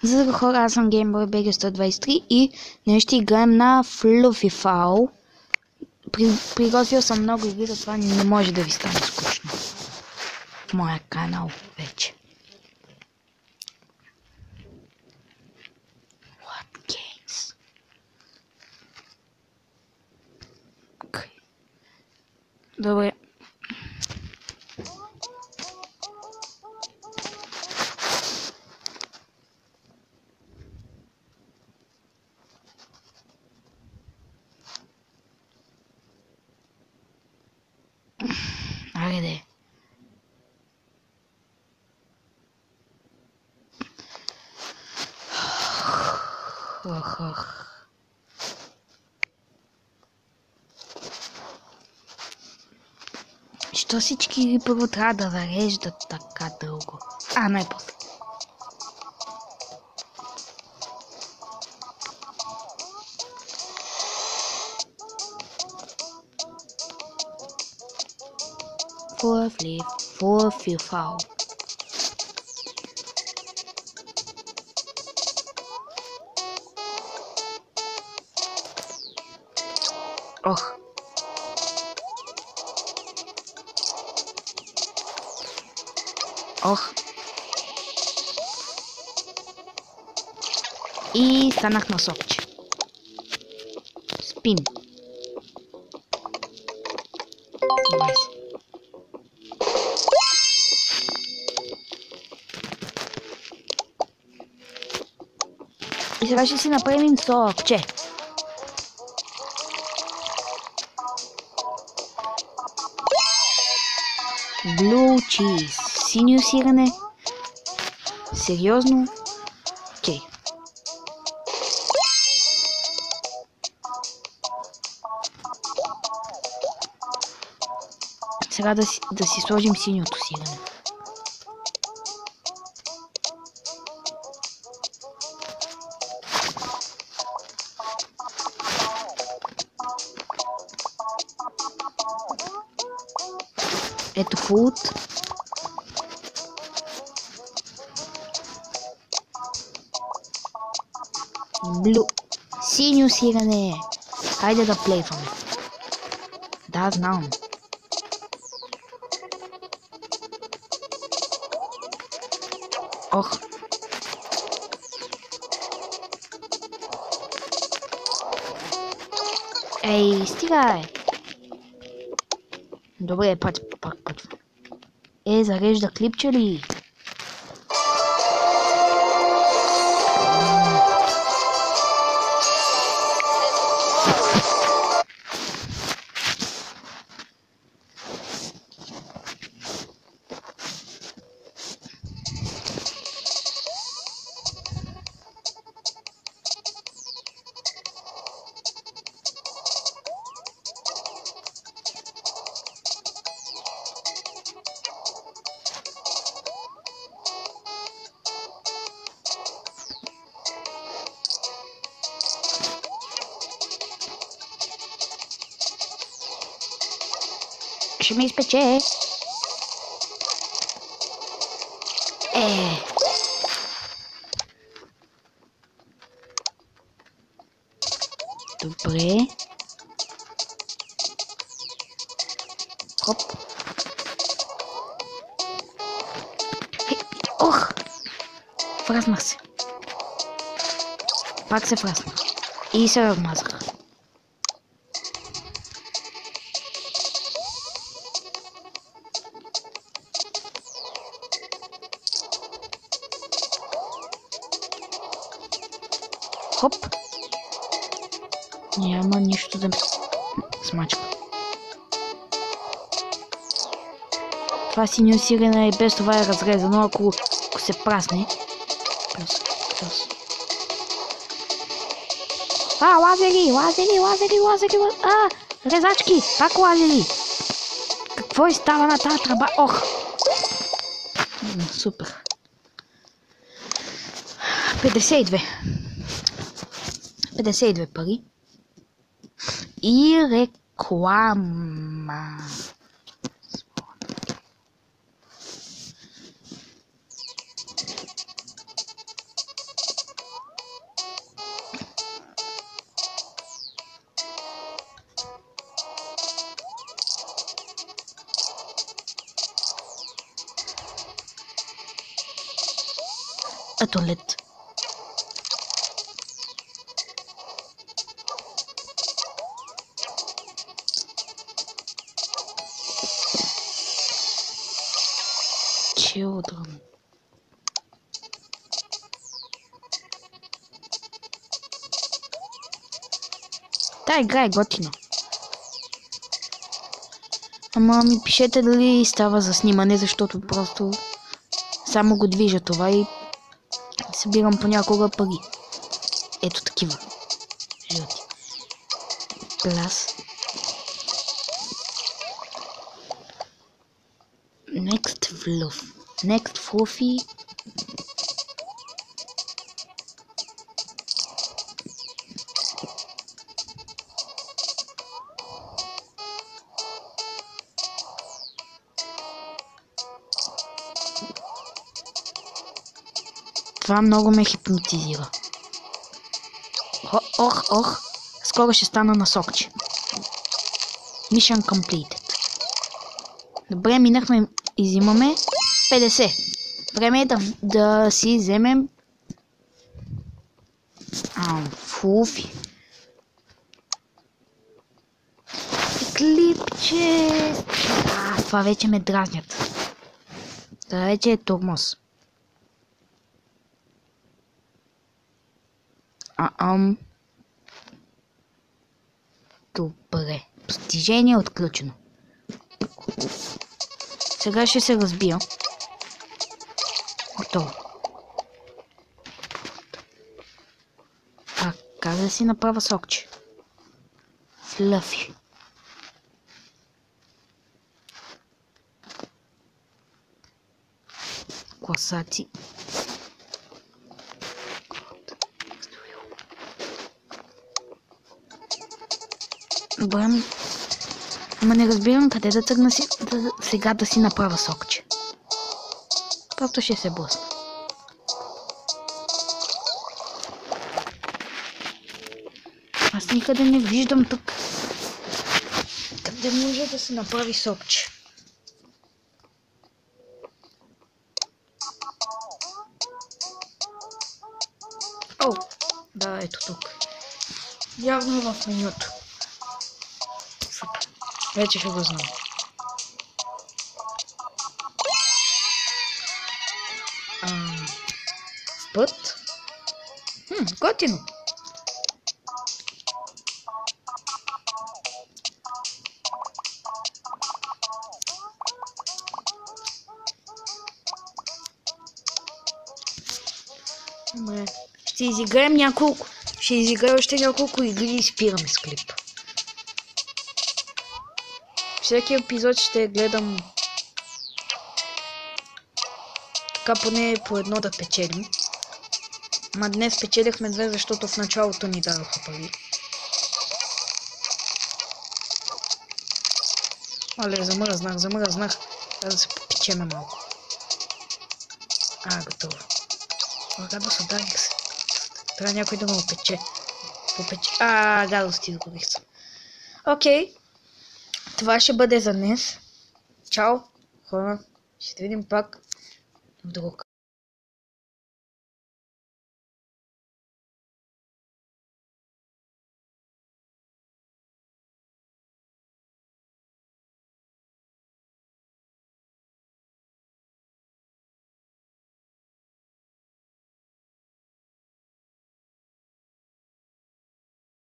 Здравейте хора, аз съм Gameboy BG123 и днес ще играем на Fluffy Fowl. Приготвил съм много игри, затова не може да ви стане скучно в моя канал вече. What games? Okay. Добре. Айде. Що всички игри първо трябва да зареждат така дълго? Най-после. Fluffy Fowl. Ох. Ох. И станах масовче. Спин. И сега ще си направим сокче. Blue cheese. Синьо сирене. Сериозно? Окей. Сега да си сложим синьото сирене. Ето фуд. Блю. Синьо сирене. Хайде да плейваме. Да, знам. Ох. Ей, стигай. Добре, пак. Зарежда клипче ли? Ще ме изпече. Добре. Хоп. Ох! Вразнах се. Пак се вразнах. И се размазах. Хоп. Няма нищо да смачка. Това синьо сирене и без това е разрезано, ако се прасне. Лазери! Резачки! Пак лазери! Какво става на тази тръба? Ох! Супер. 52 пари. И реклама. като лед. Children. Та игра е готина. Ама ми пишете дали става за снимане, защото просто само го движа това и събирам понякога пари. Ето такива. Жълти. Глас. Next fluff. Next fluffy. Това много ме хипнотизира. Ох. Скоро ще стана на сокче. Mission completed. Добре, минахме и взимаме 50. Време е да си вземем фуфи. Клипче. Това вече ме дразнят. Това вече е тормоз. Добре. Постижение е отключено. Сега ще се разбия. Готово. Как да си направя сокче? Флъфи. Класаци. Добре, ама не разбирам къде да тръгна сега да си направя сокче. Просто ще се блъсна. Аз никъде не виждам тук къде може да се направи сокче. О, да, ето тук. Явно в менюто. Супер. Вече ще го знам. Път. Готино. Добре. Ще изиграем няколко. Ще изиграем още няколко игри и спираме с клип. Всеки епизод ще гледам така поне по едно да печелим. Ма днес печелихме 2, защото в началото ни дадоха пари. Але, замръзнах. Трябва да се попечеме малко. Готово. Гадо се, ударих се. Трябва някой да ме опече. Гадо изгорих се. Окей. Това ще бъде за днес. Чао, хора. Ще видим пак в друг.